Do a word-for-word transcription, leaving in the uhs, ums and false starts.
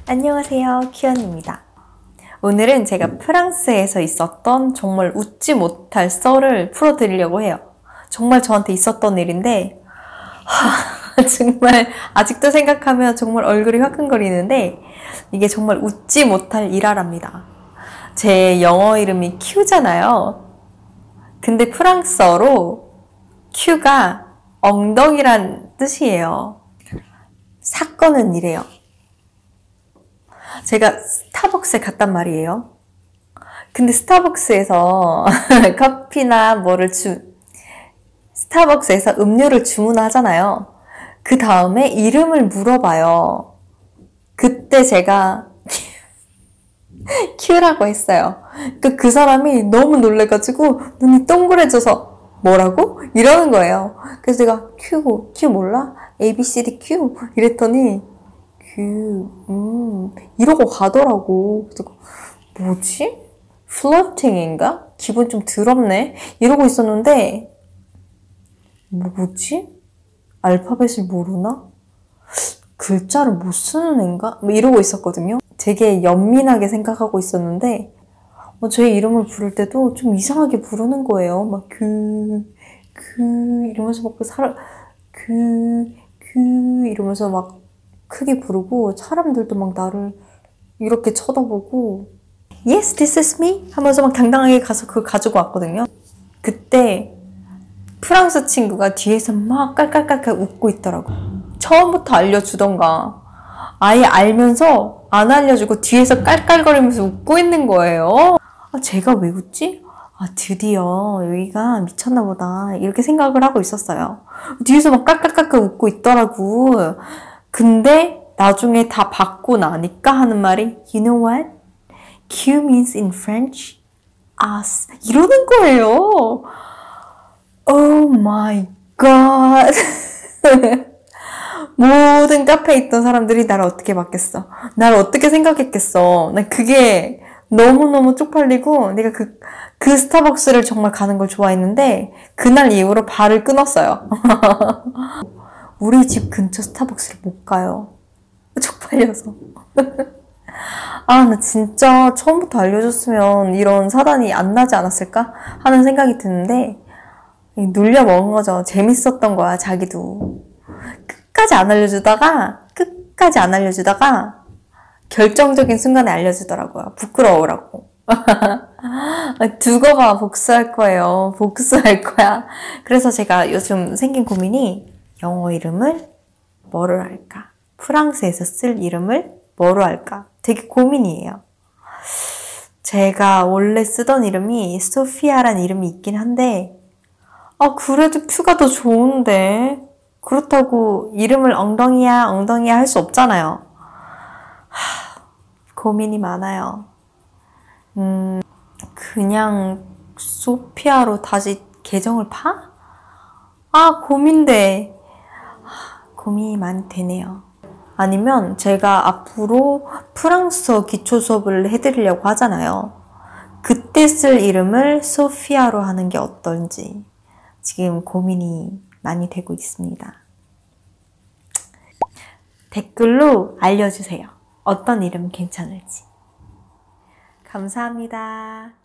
안녕하세요, 큐언입니다. 오늘은 제가 프랑스에서 있었던 정말 웃지 못할 썰을 풀어드리려고 해요. 정말 저한테 있었던 일인데 하, 정말 아직도 생각하면 정말 얼굴이 화끈거리는데 이게 정말 웃지 못할 일화랍니다. 제 영어 이름이 큐잖아요. 근데 프랑스어로 큐가 엉덩이란 뜻이에요. 사건은 이래요. 제가 스타벅스에 갔단 말이에요. 근데 스타벅스에서 커피나 뭐를 주, 스타벅스에서 음료를 주문하잖아요. 그 다음에 이름을 물어봐요. 그때 제가 큐라고 했어요. 그, 그 사람이 너무 놀래가지고 눈이 동그래져서 뭐라고? 이러는 거예요. 그래서 제가 큐, 큐 몰라? 에이 비 씨 디 큐 이랬더니 큐, 음, 이러고 가더라고. 그래서 뭐지? 플러팅인가? 기분 좀 더럽네? 이러고 있었는데 뭐지? 알파벳을 모르나? 글자를 못 쓰는 애인가? 뭐 이러고 있었거든요. 되게 연민하게 생각하고 있었는데 어, 제 이름을 부를 때도 좀 이상하게 부르는 거예요. 막 그, 그 이러면서 막 사람 그, 그 이러면서 막 크게 부르고 사람들도 막 나를 이렇게 쳐다보고 Yes, this is me 하면서 막 당당하게 가서 그걸 가지고 왔거든요. 그때 프랑스 친구가 뒤에서 막 깔깔깔깔 웃고 있더라고. 처음부터 알려주던가 아예 알면서 안 알려주고 뒤에서 깔깔거리면서 웃고 있는 거예요. 아, 제가 왜 웃지? 아, 드디어 여기가 미쳤나 보다 이렇게 생각을 하고 있었어요. 뒤에서 막 깔깔깔깔 웃고 있더라고. 근데 나중에 다 받고 나니까 하는 말이 You know what? Q means in French us 이러는 거예요. Oh my god. 모든 카페에 있던 사람들이 나를 어떻게 봤겠어? 나를 어떻게 생각했겠어? 난 그게 너무너무 쪽팔리고 내가 그, 그 스타벅스를 정말 가는 걸 좋아했는데 그날 이후로 발을 끊었어요. 우리 집 근처 스타벅스를 못 가요. 쪽팔려서. 아, 나 진짜 처음부터 알려줬으면 이런 사단이 안 나지 않았을까? 하는 생각이 드는데 눌려 먹은 거죠. 재밌었던 거야, 자기도. 끝까지 안 알려주다가 끝까지 안 알려주다가 결정적인 순간에 알려주더라고요. 부끄러워라고. 두고 봐, 복수할 거예요. 복수할 거야. 그래서 제가 요즘 생긴 고민이 영어 이름을 뭐를 할까? 프랑스에서 쓸 이름을 뭐로 할까? 되게 고민이에요. 제가 원래 쓰던 이름이 소피아란 이름이 있긴 한데 아, 그래도 큐가 더 좋은데 그렇다고 이름을 엉덩이야 엉덩이야 할 수 없잖아요. 하, 고민이 많아요. 음, 그냥 소피아로 다시 계정을 파? 아, 고민돼. 고민이 많이 되네요. 아니면 제가 앞으로 프랑스어 기초 수업을 해드리려고 하잖아요. 그때 쓸 이름을 소피아로 하는 게 어떨지 지금 고민이 많이 되고 있습니다. 댓글로 알려주세요. 어떤 이름 괜찮을지. 감사합니다.